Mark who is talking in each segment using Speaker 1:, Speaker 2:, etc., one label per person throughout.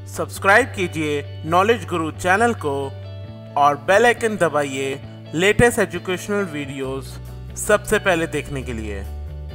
Speaker 1: Subscribe कीजिए knowledge गुरु channel को और बेल आइकन दबाइए लेटेस्ट एजुकेशनल वीडियोस सबसे पहले देखने के लिए।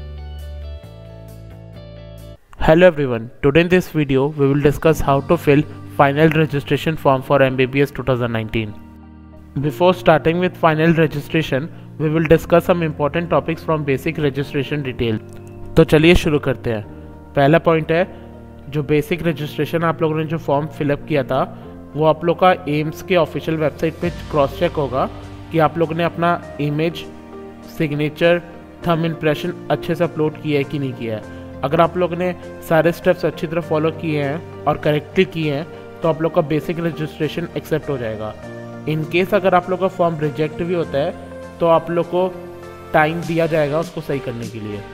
Speaker 2: Hello everyone, today in this video we will discuss how to fill final registration form for MBBS 2019. Before starting with final registration, we will discuss some important topics from basic registration detail. तो चलिए शुरू करते हैं। पहला point है, जो basic registration आप लोगों ने जो फॉर्म फिलअप किया था वो आप लोग का एम्स के ऑफिशियल वेबसाइट पे क्रॉस चेक होगा कि आप लोगों ने अपना इमेज, सिग्नेचर, थंब इम्प्रेशन अच्छे से अपलोड किया है कि नहीं किया है। अगर आप लोगों ने सारे स्टेप्स अच्छी तरह फॉलो किए हैं और करेक्टली किए हैं तो आप लोग का बेसिक रजिस्ट्रेशन एक्सेप्ट हो जाएगा। इन केस अगर आप लोग का फॉर्म रिजेक्ट भी होता है तो आप लोग को टाइम दिया जाएगा उसको सही करने के लिए।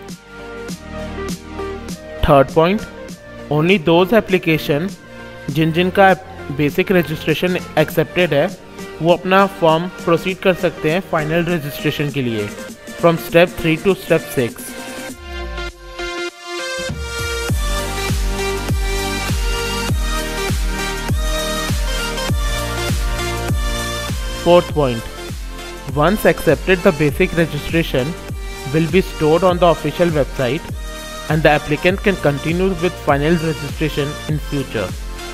Speaker 2: Third point, only those application जिनका बेसिक रजिस्ट्रेशन एक्सेप्टेड है वो अपना फॉर्म प्रोसीड कर सकते हैं फाइनल रजिस्ट्रेशन के लिए from step 3 to step 6। Fourth point, once accepted the basic registration will be stored on the official website and the applicant can continue with final registration in future.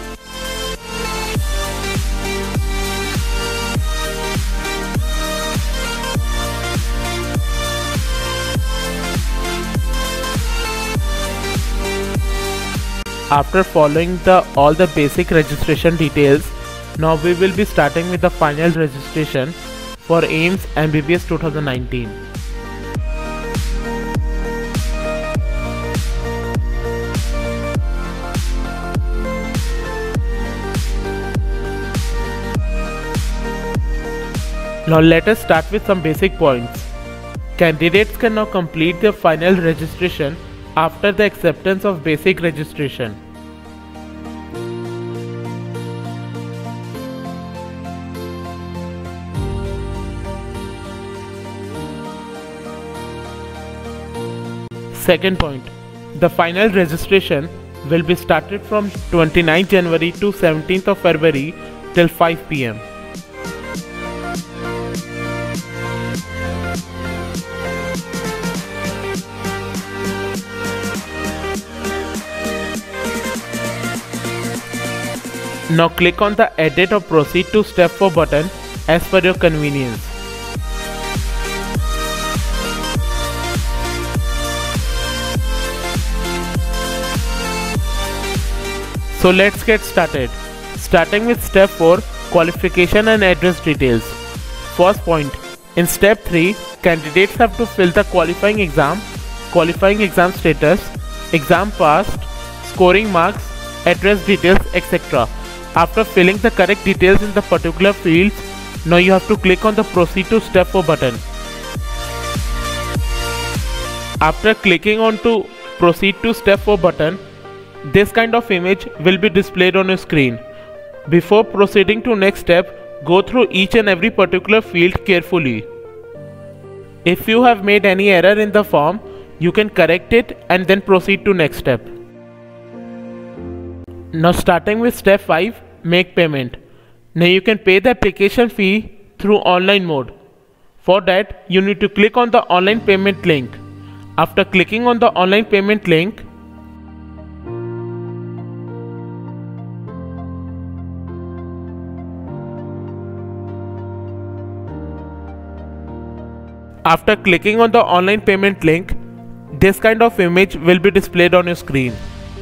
Speaker 2: After following all the basic registration details, now we will be starting with the final registration for AIIMS MBBS 2019. Now let us start with some basic points. Candidates can now complete their final registration after the acceptance of basic registration. Second point, the final registration will be started from 29th January to 17th of February till 5 p.m. Now click on the edit or proceed to step 4 button as per your convenience. So let's get started. Starting with step 4, qualification and address details. First point, in step 3, candidates have to fill the qualifying exam status, exam passed, scoring marks, address details, etc. After filling the correct details in the particular fields, now you have to click on the proceed to step 4 button. After clicking on to proceed to step 4 button, this kind of image will be displayed on your screen. Before proceeding to next step, go through each and every particular field carefully. If you have made any error in the form, you can correct it and then proceed to next step. Now starting with step 5, make payment. Now you can pay the application fee through online mode. For that, you need to click on the online payment link. After clicking on the online payment link, this kind of image will be displayed on your screen.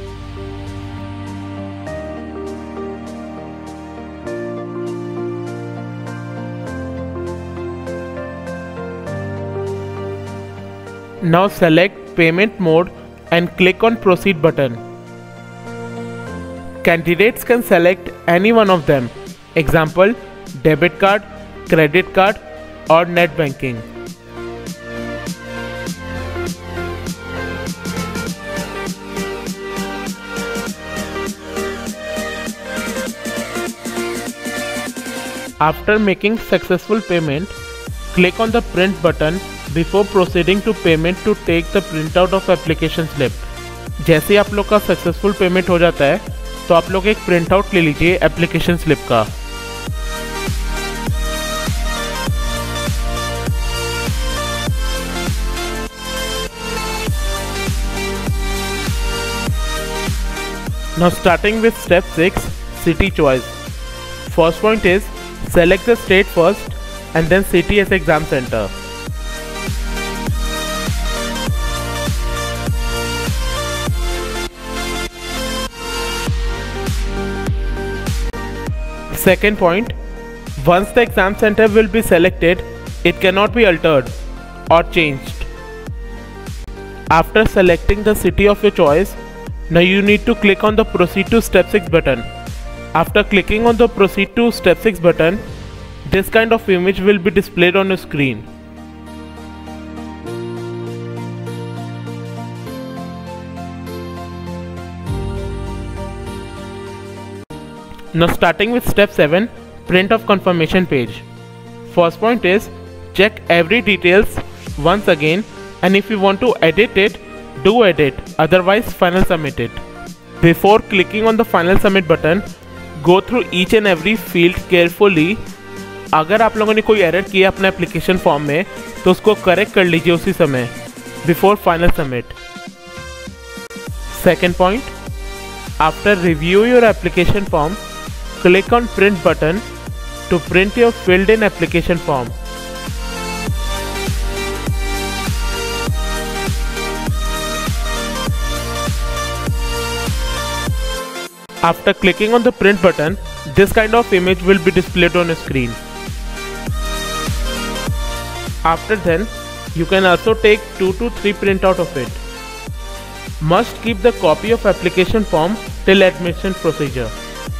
Speaker 2: Now select payment mode and click on proceed button. Candidates can select any one of them. Example, debit card, credit card or net banking. After making successful payment, click on the print button before proceeding to payment to take the printout of application slip. जैसे ही आप लोग का successful payment हो जाता है तो आप लोग एक प्रिंट आउट ले लीजिए एप्लीकेशन स्लिप का। Now starting with step 6, city choice. First point is select the state first and then city as exam center. Second point, once the exam center will be selected, it cannot be altered or changed. After selecting the city of your choice, now you need to click on the proceed to step 6 button. After clicking on the proceed to step 6 button, this kind of image will be displayed on your screen. Now starting with step 7, print of confirmation page. First point is check every details once again, and if you want to edit it, do edit, otherwise final submit it. Before clicking on the final submit button, go through each and every field carefully. अगर आप लोगों ने कोई error किया अपने application form में तो उसको करेक्ट कर लीजिए उसी समय before final submit. Second point, after review your application form, click on print button to print your filled in application form. After clicking on the print button, this kind of image will be displayed on your screen. After then, you can also take 2 to 3 printout of it. Must keep the copy of application form till admission procedure.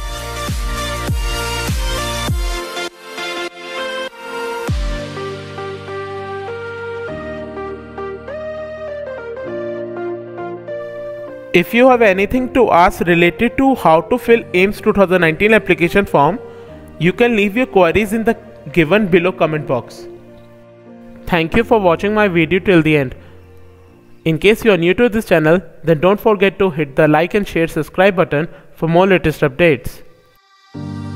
Speaker 2: If you have anything to ask related to how to fill AIIMS 2019 application form, you can leave your queries in the given below comment box. Thank you for watching my video till the end. In case you are new to this channel, then don't forget to hit the like and share subscribe button for more latest updates.